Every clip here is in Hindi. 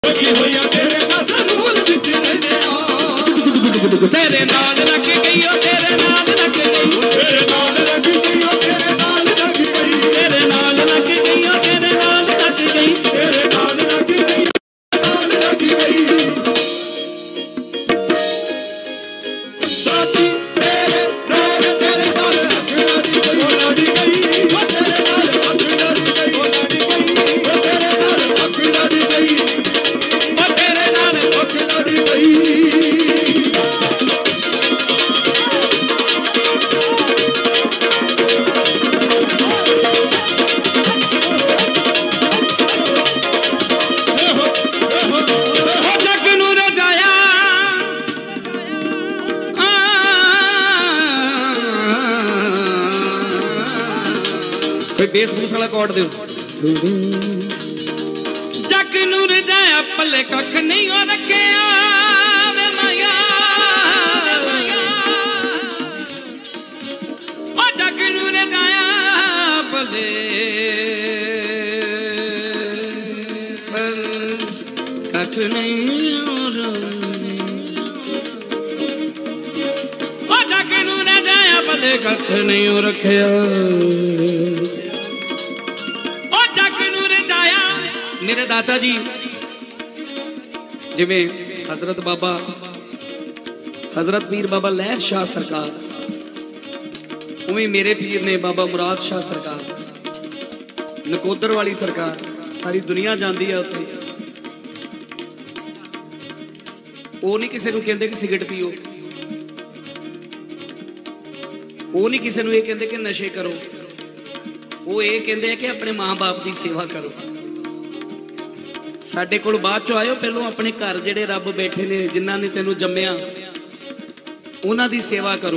तेरे नाल लग गई ओ तेरे नाल लग गई तेरे नाल लग गई ओ तेरे नाल लग गई तेरे नाल लग गई ओ तेरे नाल लग गई तेरे नाल लग गई नाल लग गई साथी तेरे नाल लग गई लड़ी गई ओ तेरे नाल लग गई लड़ी गई ओ तेरे नाल लग गई ओ तेरे नाल लग गई बेस बूस वाला कॉर्ड दो जग नूं रजाया पल्ले कख नहीं हो रखे वे माया ओ जग नूं रजाया पल्ले सर कख नहीं हो ओ जग नूं रजाया पल्ले कख नहीं हो रखे मेरे दाता जी जिवें हजरत बाबा हजरत पीर बाबा लहर शाह सरकार उवें मेरे पीर ने बाबा मुराद शाह सरकार नकोदर वाली सरकार सारी दुनिया जानती है उत्थे वो नहीं किसी को कहते कि सिगरेट पीओ वो नहीं किसी को ये कहते कि नशे करो वो ये कहते हैं कि अपने माँ बाप की सेवा करो साडे कोल बाद चो आयो पहलों अपने घर जिहड़े रब बैठे ने जिन्हां ने तैनूं जम्मिया उन्हां दी सेवा करो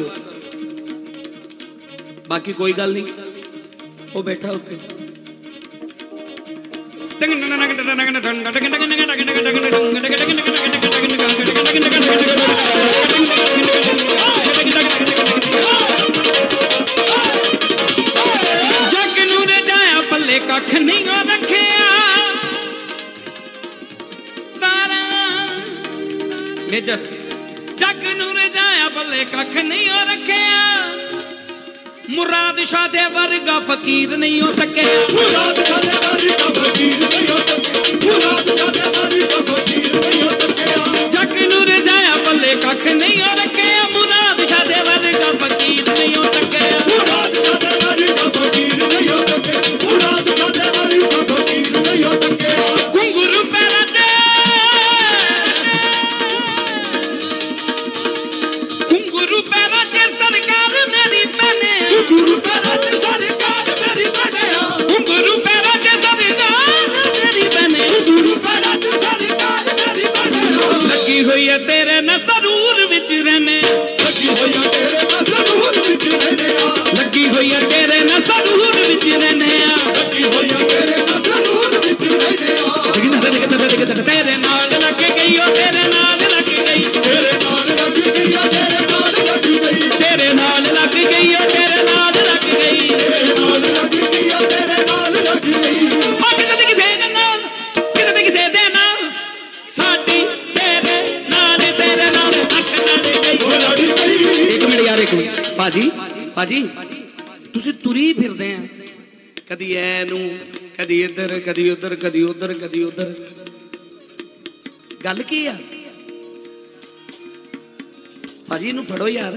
बाकी कोई गल नहीं वो बैठा उत्ते जग नूं रजाया पल्ले कख नहीं हो रखे जग नूं रजाया पल्ले कख नहीं हो रखे मुराद शाह दे वर्गा फकीर नहीं हो तके मुराद शाह दे वर्गा फकीर नहीं हो तके मुराद शाह दे वर्गा फकीर नहीं हो तके जग नूं रजाया पल्ले कख नहीं हो रखे मुराद शाह दे वर्गा फकीर नहीं हो तके मुराद शाह दे वर्गा फकीर नहीं हो तके मुराद शाह दे वर्गा फकीर नहीं हो तके घुंघरू पैरा च घुंघरू पैरा च सरकार मेरी बने घुंघरू पैरा च सरकार मेरी बने घुंघरू पैरा च सरकार मेरी बने घुंघरू पैरा च सरकार मेरी बने लगी हुई है तेरे न सरूर विच रहने लगी हुई है तेरे न सरूर विच रहने लगी हुई है तेरे न सरूर विच रहने लगी हुई है तेरे न सरूर विच रहने तेरे नाल लग गई ओ तेरे नाल लग गई तेरे नाल लग गई ओ तेरे नाल लग गई तेरे नाल लग गई ओ तेरे नाल लग गई तेरे नाल लग गई ओ तेरे नाल लग गई ओ किसे दे नाल साडी तेरे नाल अख नाल गई ओ लड़ी गई एक मिनट यार एक मिनट पाजी पाजी तुसी तुरी फिरदे आ कदी ऐनू कदी इधर कदी उधर कदी उधर कदी उधर गल की आ भाजी इनू फड़ो यार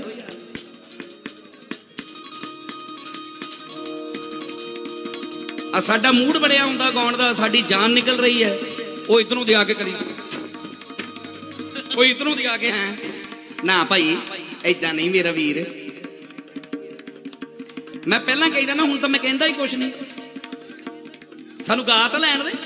आ साडा मूड बड़िया हुंदा गाउण दा साडी जान निकल रही है वो इधरों दे आके कदी वो इधरों दे आके हैं ना भाई ऐदा नहीं मेरा वीर मैं पहला कही जाना हुण तां मैं कहंदा ही कुछ नहीं सानू गा तां लैण दे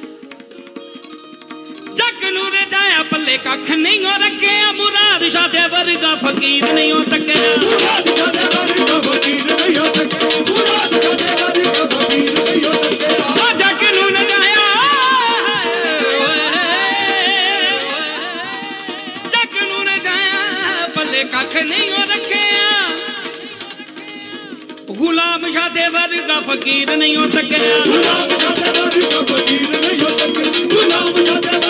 जग नूं रजाया पल्ले कख नहीं हो रखे मुराद शाह दे वर्गा फकीर नहीं हो तके मुराद शाह दे वर्गा फकीर नहीं हो तके मुराद शाह दे वर्गा फकीर नहीं हो तके ओ जग नूं रजाया जग नूं रजाया पल्ले कख नहीं हो रखे गुलाम शाह दे वर्गा फकीर नहीं हो तके गुलाम शाह दे वर्गा फकीर नहीं हो तके गुलाम शाह दे